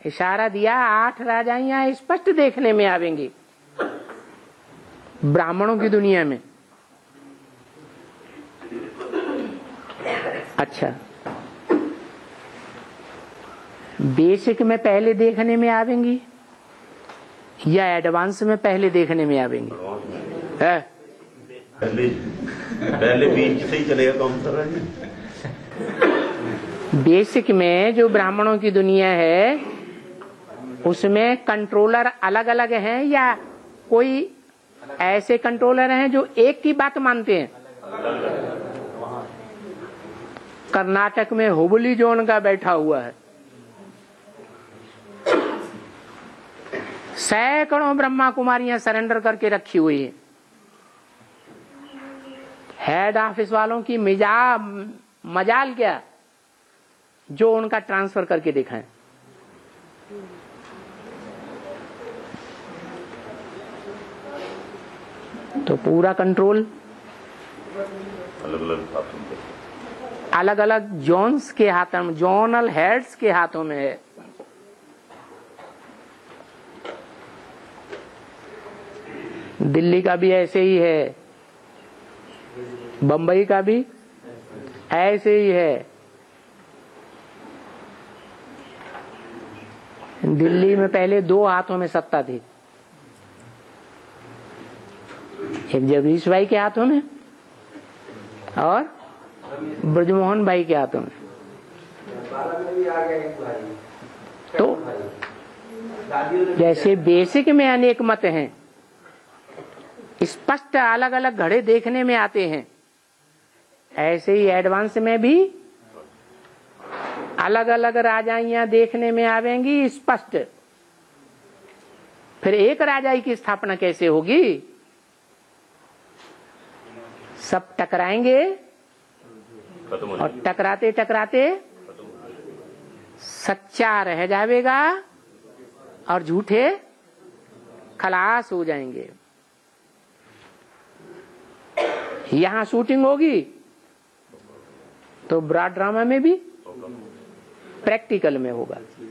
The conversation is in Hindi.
इशारा दिया 8 राजाइयां स्पष्ट देखने में आवेंगी ब्राह्मणों की दुनिया में। अच्छा, बेसिक में पहले देखने में आवेंगी या एडवांस में पहले देखने में आवेंगी? पहले बीच से ही चलेगा काउंटर। बेसिक में जो ब्राह्मणों की दुनिया है उसमें कंट्रोलर अलग अलग हैं या कोई ऐसे कंट्रोलर हैं जो एक की बात मानते हैं? कर्नाटक में हुबली जोन का बैठा हुआ है, सैकड़ों ब्रह्मा कुमारियां सरेंडर करके रखी हुई है। हेड ऑफिस वालों की मजाल क्या जो उनका ट्रांसफर करके दिखाएं। तो पूरा कंट्रोल अलग अलग जोन्स के हाथों में, जोनल हेड्स के हाथों में है। दिल्ली का भी ऐसे ही है, बंबई का भी ऐसे ही है। दिल्ली में पहले 2 हाथों में सत्ता थी, एक जगदीश भाई के हाथों में और ब्रजमोहन भाई के हाथों में। तो जैसे बेसिक में अनेक मत हैं, स्पष्ट अलग अलग घड़े देखने में आते हैं, ऐसे ही एडवांस में भी अलग अलग राजाइयां देखने में आवेंगी स्पष्ट। फिर एक राजाई की स्थापना कैसे होगी? सब टकराएंगे और टकराते टकराते सच्चा रह जाएगा और झूठे खलास हो जाएंगे। यहां शूटिंग होगी तो ब्रॉड ड्रामा में भी प्रैक्टिकल में होगा।